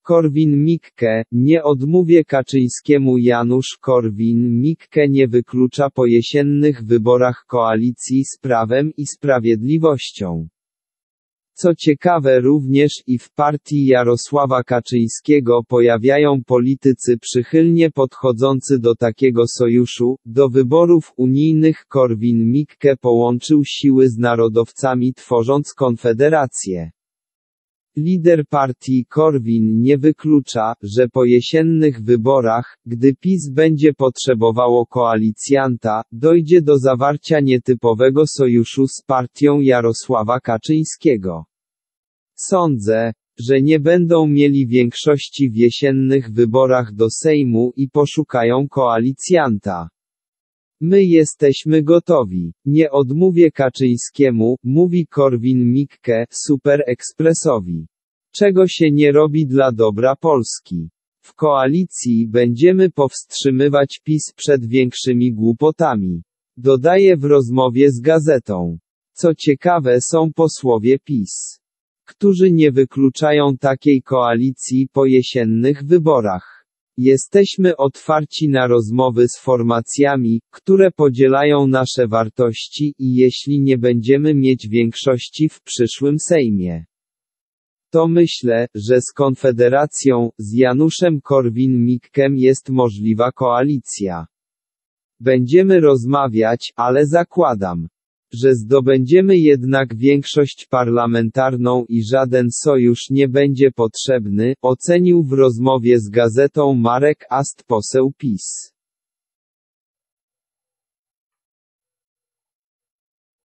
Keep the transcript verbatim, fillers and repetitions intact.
Korwin-Mikke, nie odmówię Kaczyńskiemu. Janusz Korwin-Mikke nie wyklucza po jesiennych wyborach koalicji z Prawem i Sprawiedliwością. Co ciekawe, również i w partii Jarosława Kaczyńskiego pojawiają politycy przychylnie podchodzący do takiego sojuszu. Do wyborów unijnych Korwin-Mikke połączył siły z narodowcami, tworząc Konfederację. Lider partii Korwin nie wyklucza, że po jesiennych wyborach, gdy PiS będzie potrzebowało koalicjanta, dojdzie do zawarcia nietypowego sojuszu z partią Jarosława Kaczyńskiego. Sądzę, że nie będą mieli większości w jesiennych wyborach do Sejmu i poszukają koalicjanta. My jesteśmy gotowi. Nie odmówię Kaczyńskiemu, mówi Korwin-Mikke, Super Expressowi. Czego się nie robi dla dobra Polski. W koalicji będziemy powstrzymywać PiS przed większymi głupotami. Dodaje w rozmowie z gazetą. Co ciekawe, są posłowie PiS, którzy nie wykluczają takiej koalicji po jesiennych wyborach. Jesteśmy otwarci na rozmowy z formacjami, które podzielają nasze wartości i jeśli nie będziemy mieć większości w przyszłym Sejmie, to myślę, że z Konfederacją, z Januszem Korwin-Mikkem jest możliwa koalicja. Będziemy rozmawiać, ale zakładam, że zdobędziemy jednak większość parlamentarną i żaden sojusz nie będzie potrzebny, ocenił w rozmowie z gazetą Marek Ast, poseł PiS.